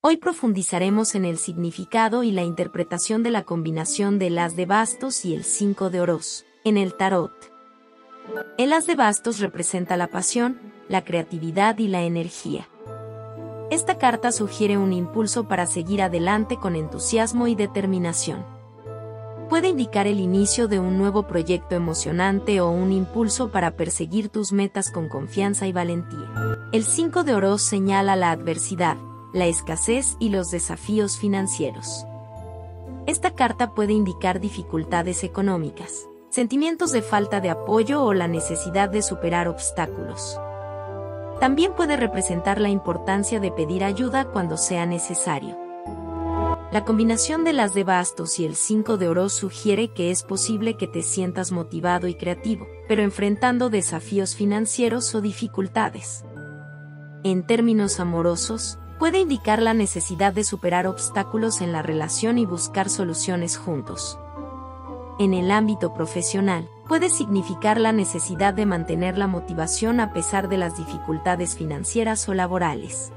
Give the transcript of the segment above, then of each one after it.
Hoy profundizaremos en el significado y la interpretación de la combinación del as de bastos y el 5 de oros en el tarot. El as de bastos representa la pasión, la creatividad y la energía. Esta carta sugiere un impulso para seguir adelante con entusiasmo y determinación. Puede indicar el inicio de un nuevo proyecto emocionante o un impulso para perseguir tus metas con confianza y valentía. El 5 de oros señala la adversidad, la escasez y los desafíos financieros. Esta carta puede indicar dificultades económicas, sentimientos de falta de apoyo o la necesidad de superar obstáculos. También puede representar la importancia de pedir ayuda cuando sea necesario. La combinación del as de bastos y el 5 de oros sugiere que es posible que te sientas motivado y creativo, pero enfrentando desafíos financieros o dificultades. En términos amorosos, puede indicar la necesidad de superar obstáculos en la relación y buscar soluciones juntos. En el ámbito profesional, puede significar la necesidad de mantener la motivación a pesar de las dificultades financieras o laborales.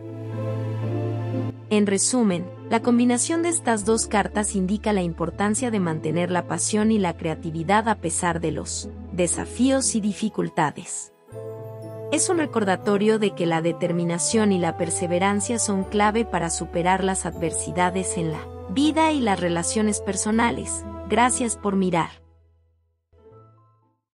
En resumen, la combinación de estas dos cartas indica la importancia de mantener la pasión y la creatividad a pesar de los desafíos y dificultades. Es un recordatorio de que la determinación y la perseverancia son clave para superar las adversidades en la vida y las relaciones personales. Gracias por mirar.